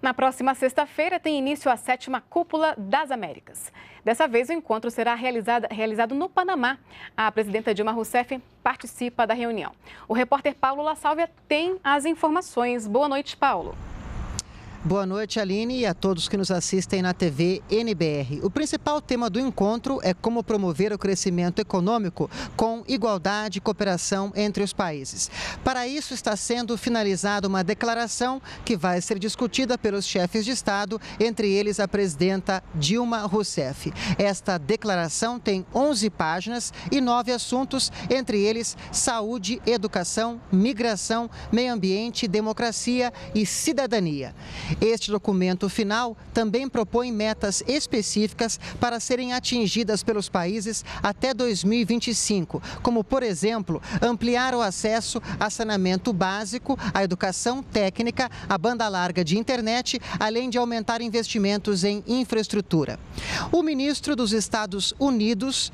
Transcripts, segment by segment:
Na próxima sexta-feira tem início a 7ª Cúpula das Américas. Dessa vez o encontro será realizado no Panamá. A presidenta Dilma Rousseff participa da reunião. O repórter Paulo La Sálvia tem as informações. Boa noite, Paulo. Boa noite, Aline, e a todos que nos assistem na TV NBR. O principal tema do encontro é como promover o crescimento econômico com igualdade e cooperação entre os países. Para isso, está sendo finalizada uma declaração que vai ser discutida pelos chefes de Estado, entre eles a presidenta Dilma Rousseff. Esta declaração tem 11 páginas e 9 assuntos, entre eles saúde, educação, migração, meio ambiente, democracia e cidadania. Este documento final também propõe metas específicas para serem atingidas pelos países até 2025, como, por exemplo, ampliar o acesso a saneamento básico, a educação técnica, a banda larga de internet, além de aumentar investimentos em infraestrutura. O ministro dos Estados Unidos,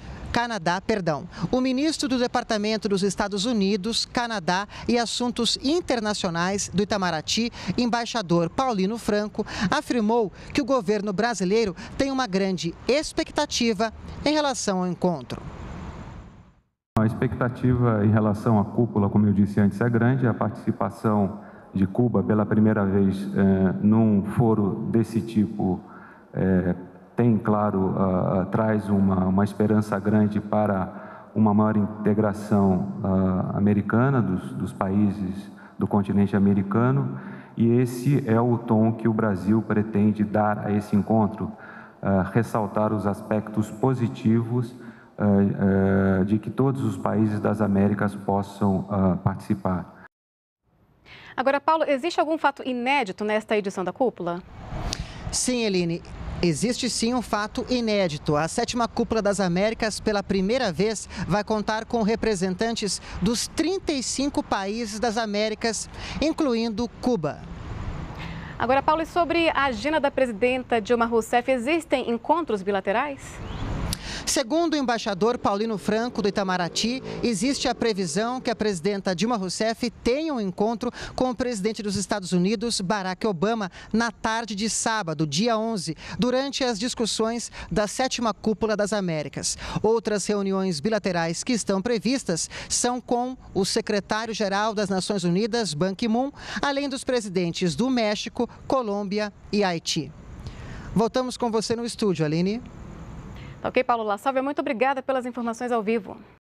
o ministro do Departamento dos Estados Unidos, Canadá e Assuntos Internacionais do Itamaraty, embaixador Paulino Franco, afirmou que o governo brasileiro tem uma grande expectativa em relação ao encontro. A expectativa em relação à cúpula, como eu disse antes, é grande. A participação de Cuba pela primeira vez num foro desse tipo tem, claro, traz uma esperança grande para uma maior integração americana dos países do continente americano, e esse é o tom que o Brasil pretende dar a esse encontro, ressaltar os aspectos positivos de que todos os países das Américas possam participar. Agora, Paulo, existe algum fato inédito nesta edição da cúpula? Sim, Eline. Existe sim um fato inédito. A 7ª Cúpula das Américas, pela primeira vez, vai contar com representantes dos 35 países das Américas, incluindo Cuba. Agora, Paulo, e sobre a agenda da presidenta Dilma Rousseff, existem encontros bilaterais? Segundo o embaixador Paulino Franco, do Itamaraty, existe a previsão que a presidenta Dilma Rousseff tenha um encontro com o presidente dos Estados Unidos, Barack Obama, na tarde de sábado, dia 11, durante as discussões da 7ª Cúpula das Américas. Outras reuniões bilaterais que estão previstas são com o secretário-geral das Nações Unidas, Ban Ki-moon, além dos presidentes do México, Colômbia e Haiti. Voltamos com você no estúdio, Aline. Ok, Paulo La Sálvia, muito obrigada pelas informações ao vivo.